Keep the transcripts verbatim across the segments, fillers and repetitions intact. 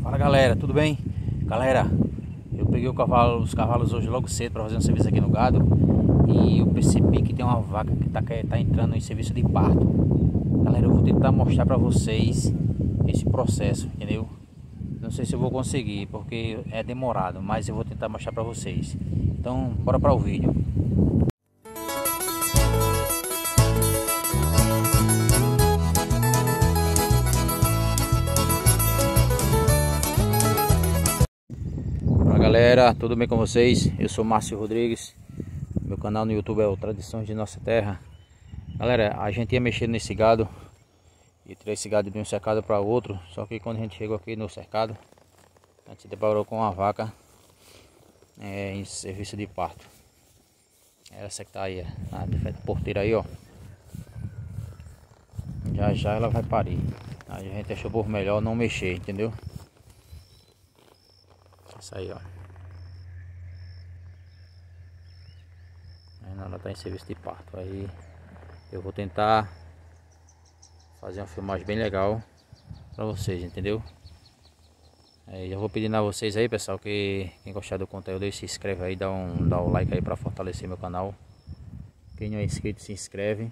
Fala galera, tudo bem? Galera, eu peguei o cavalo, os cavalos hoje logo cedo para fazer um serviço aqui no gado. E eu percebi que tem uma vaca que tá, tá entrando em serviço de parto. Galera, eu vou tentar mostrar para vocês esse processo, entendeu? Não sei se eu vou conseguir, porque é demorado, mas eu vou tentar mostrar para vocês. Então, bora para o vídeo. Fala galera, tudo bem com vocês? Eu sou Márcio Rodrigues. Meu canal no YouTube é o Tradições de Nossa Terra. Galera, a gente ia mexer nesse gado e tirar esse gado de um cercado para outro. Só que quando a gente chegou aqui no cercado, a gente se deparou com uma vaca é, em serviço de parto. Essa que tá aí, a porteira aí, ó. Já já ela vai parir. A gente achou por melhor não mexer, entendeu? Essa aí, ó. Ela tá em serviço de parto. Aí eu vou tentar fazer uma filmagem bem legal pra vocês, entendeu? Aí eu vou pedindo a vocês aí, pessoal, que quem gostar do conteúdo, se inscreve aí, dá um, dá um like aí pra fortalecer meu canal. Quem não é inscrito, se inscreve.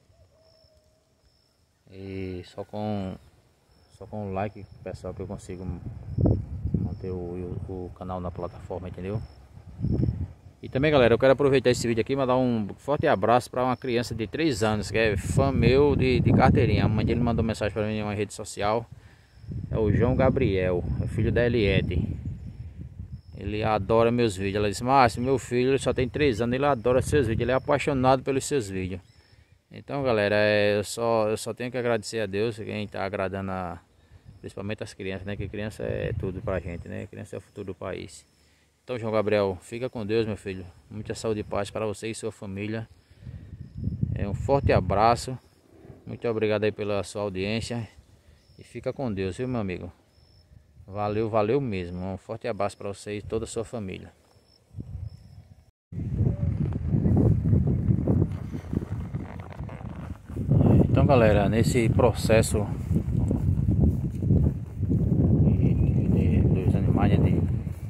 E só com só com o like, pessoal, que eu consigo manter o, o, o canal na plataforma, entendeu? E também, galera, eu quero aproveitar esse vídeo aqui e mandar um forte abraço para uma criança de três anos, que é fã meu de, de carteirinha. A mãe dele mandou mensagem para mim em uma rede social. É o João Gabriel, é filho da Eliette. Ele adora meus vídeos. Ela disse: Márcio, meu filho ele só tem três anos, ele adora seus vídeos, ele é apaixonado pelos seus vídeos. Então, galera, é, eu, só, eu só tenho que agradecer a Deus, quem está agradando, a, principalmente as crianças, né? Que criança é tudo pra gente, né? Criança é o futuro do país. Então, João Gabriel, fica com Deus, meu filho. Muita saúde e paz para você e sua família. É um forte abraço. Muito obrigado aí pela sua audiência. E fica com Deus, viu, meu amigo? Valeu, valeu mesmo. Um forte abraço para você e toda a sua família. Então, galera, nesse processo de, de, dos animais, de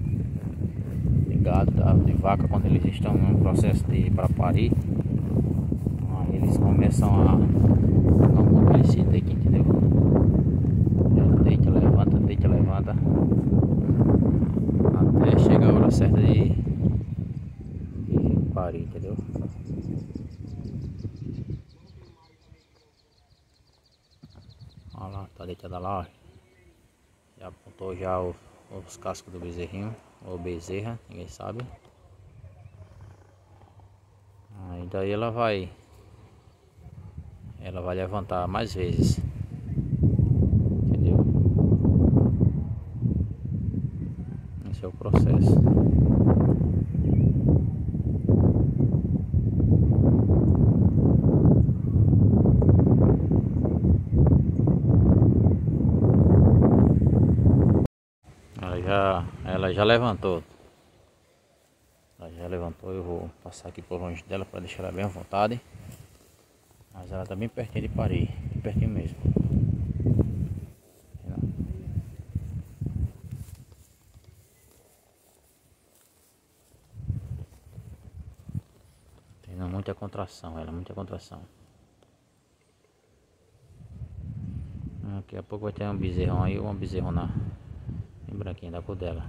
gado, tá? De vaca, quando eles estão no processo de para parir, aí eles começam a dar uma crescida aqui, entendeu? Deita, levanta, deita, levanta, até chegar a hora certa de, de parir, entendeu? Olha lá, tá deitada lá, ó. Já apontou já o, os cascos do bezerrinho ou bezerra, ninguém sabe. Aí daí ela vai ela vai levantar mais vezes, entendeu? Esse é o processo. Ela já, ela já levantou. Ela já levantou, eu vou passar aqui por longe dela para deixar ela bem à vontade. Mas ela tá bem pertinho de parir, bem pertinho mesmo. Tem muita contração, ela, muita contração. Daqui a pouco vai ter um bezerrão aí, uma bezerrona bem branquinha da cor dela.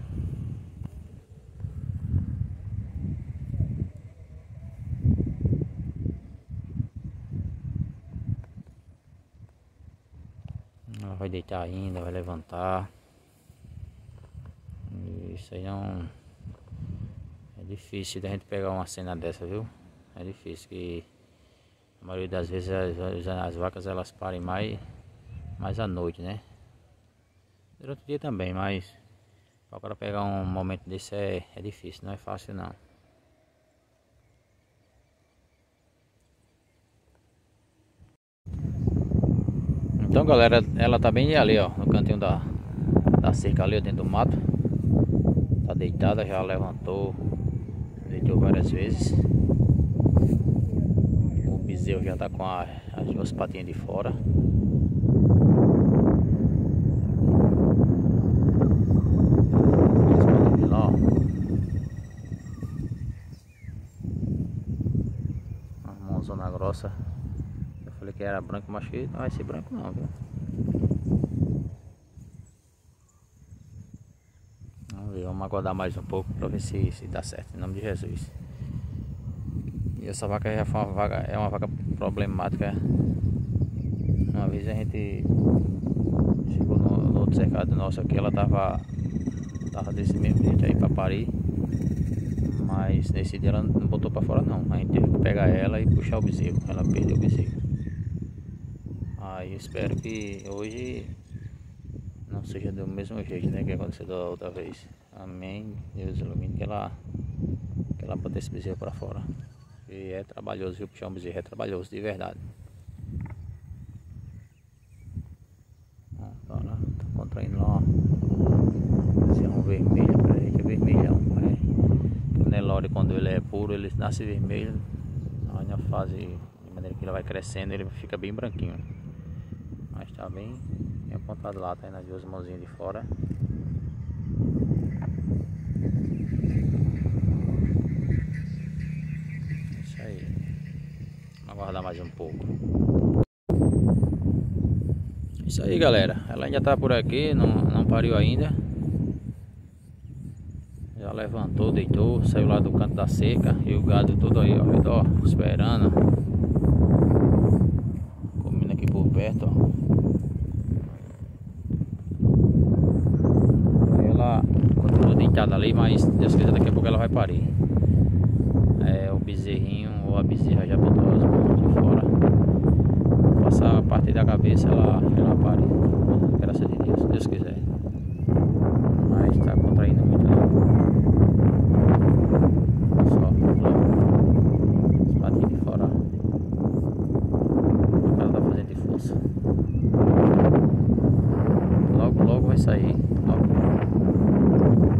Ela vai deitar ainda, vai levantar. Isso aí não é difícil da gente pegar uma cena dessa, viu? É difícil, que a maioria das vezes as, as vacas elas parem mais, mais à noite, né? Durante o dia também, mas para o cara pegar um momento desse é, é difícil, não é fácil não. Então, galera, ela tá bem ali, ó, no cantinho da, da cerca ali, ó, dentro do mato. Tá deitada, já levantou, deitou várias vezes. O bezerro já tá com a, as duas patinhas de fora. era branco, mas acho que não vai ser branco não, viu? Vamos ver, vamos aguardar mais um pouco para ver se, se dá certo, em nome de Jesus. E essa vaca já foi uma vaca, é uma vaca problemática. Uma vez a gente chegou no, no outro cercado nosso aqui, ela tava, tava desse mesmo jeito aí para parir. Mas nesse dia ela não botou para fora não. A gente teve que pegar ela e puxar o bezerro. Ela perdeu o bezerro. Aí eu espero que hoje não seja do mesmo jeito, né, que aconteceu da outra vez. Amém. Deus ilumine que ela que ela bota esse bezerro para fora. E é trabalhoso, viu? Puxar um bezerro é trabalhoso de verdade. Tá lá, tá contraindo lá, ó. Esse é um vermelho, pra gente é vermelhão, né? O Nelore, quando ele é puro, ele nasce vermelho. Aí na fase, de maneira que ele vai crescendo, ele fica bem branquinho. Mas tá bem, bem apontado lá, tá aí nas duas mãozinhas de fora. Isso aí. Vamos aguardar mais um pouco. Isso aí, galera. Ela ainda tá por aqui, não, não pariu ainda. Já levantou, deitou, saiu lá do canto da cerca. E o gado todo aí ao redor, esperando. Comendo aqui por perto, ó. Ela continua deitada ali, mas Deus quiser daqui a pouco ela vai parir. É, o bezerrinho ou a bezerra já botou as mãos de fora. Passar a parte da cabeça, ela, ela pare. Graças a Deus, se Deus quiser. Mas tá contraindo muito ali. Só, as patinhas de fora. O cara tá fazendo de força. Logo, logo vai sair. Logo.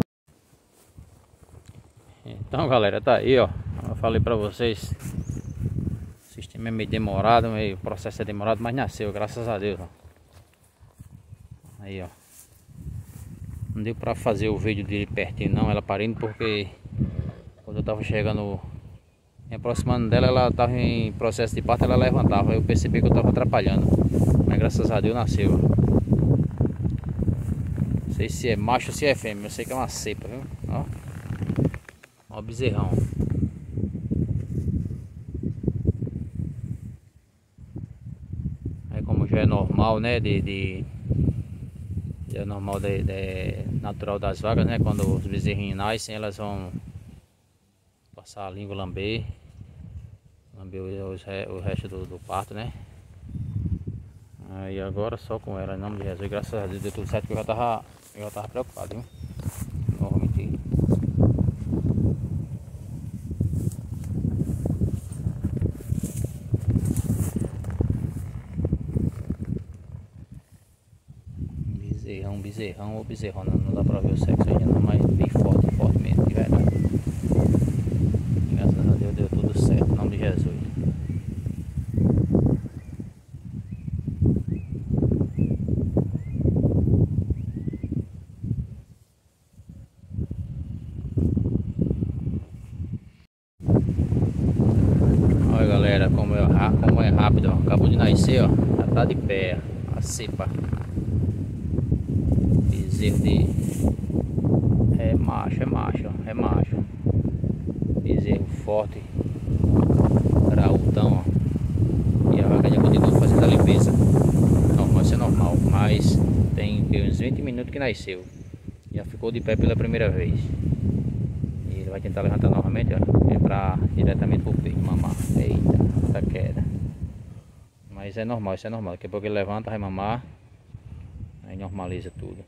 Então, galera, tá aí, ó. Eu falei pra vocês. O sistema é meio demorado, meio, o processo é demorado, mas nasceu, graças a Deus, ó. Aí, ó. Não deu pra fazer o vídeo dele pertinho não, ela parindo, porque quando eu tava chegando, me aproximando dela, ela tava em processo de parto, ela levantava. Eu percebi que eu tava atrapalhando. Mas graças a Deus nasceu, ó. Não sei se é macho ou se é fêmea, eu sei que é uma cepa, viu? Ó. Ó o bezerrão. Aí como já é normal, né, de, de é normal de, de natural das vagas, né, quando os bezerrinhos nascem, elas vão passar a língua, lamber lamber os, o resto do, do parto, né. Aí agora só com ela, em nome de Jesus, graças a Deus deu tudo certo, que eu já tava, eu já tava preocupado, viu? Não vou mentir. Bezerrão, bezerrão ou bezerrona, não dá pra ver o sexo ainda não, mas bem forte, forte mesmo, de verdade. Graças a Deus deu tudo certo, em nome de Jesus. Olha, galera, como é, como é rápido, ó. Acabou de nascer, ó, já tá de pé, ó, a cepa. Bezerro de... é macho, é macho, é macho. Bezerro forte, graudão, ó. E a vaca já continua fazendo a limpeza. Normal, isso é normal, mas tem uns vinte minutos que nasceu. Já ficou de pé pela primeira vez. E ele vai tentar levantar novamente, ó. É pra diretamente pro peito mamar. Eita, tá queda. Mas é normal, isso é normal. Daqui a pouco ele levanta, vai mamar. Aí normaliza tudo.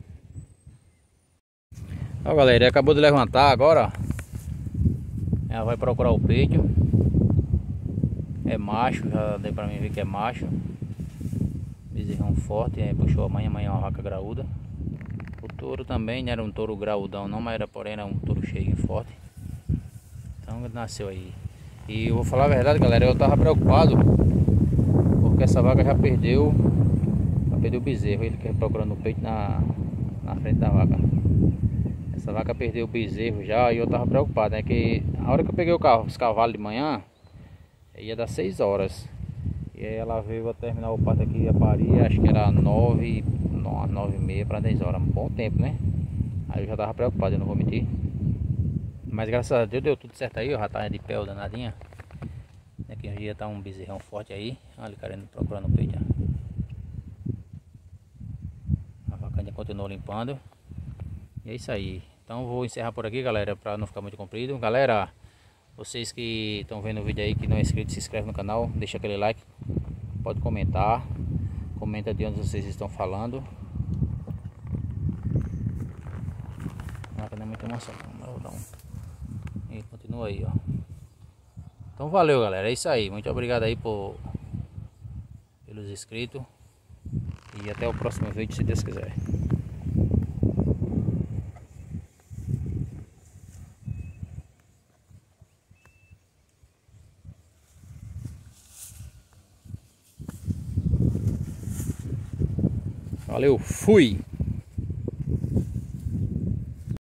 Ó, galera, ele acabou de levantar agora, ó. Ela vai procurar o peito. É macho, já deu pra mim ver que é macho. Bezerrão forte, aí puxou a mãe, a mãe é uma vaca graúda. O touro também não era um touro graudão não, mas era, porém era um touro cheio e forte. Então ele nasceu aí. E eu vou falar a verdade, galera, eu tava preocupado, porque essa vaca já perdeu, já perdeu o bezerro. Ele quer procurando o peito na, na frente da vaca. Essa vaca perdeu o bezerro já e eu tava preocupado, né? Que a hora que eu peguei o carro, os cavalos de manhã, ia dar seis horas. E aí ela veio a terminar o parto aqui a parir, acho que era nove, nove e meia para dez horas, um bom tempo, né? Aí eu já tava preocupado, eu não vou mentir. Mas graças a Deus deu tudo certo aí, ó, já tá de pé o danadinha. Daqui um dia tá um bezerrão forte aí, olha o cara indo procurando o peito. A vaca continuou limpando. E é isso aí. Então vou encerrar por aqui, galera, para não ficar muito comprido. Galera, vocês que estão vendo o vídeo aí, que não é inscrito, se inscreve no canal, deixa aquele like, pode comentar, comenta de onde vocês estão falando. Não é muita emoção, mas vou dar um. E continua aí, ó. Então valeu, galera, é isso aí. Muito obrigado aí por pelos inscritos. E até o próximo vídeo, se Deus quiser. Valeu, fui!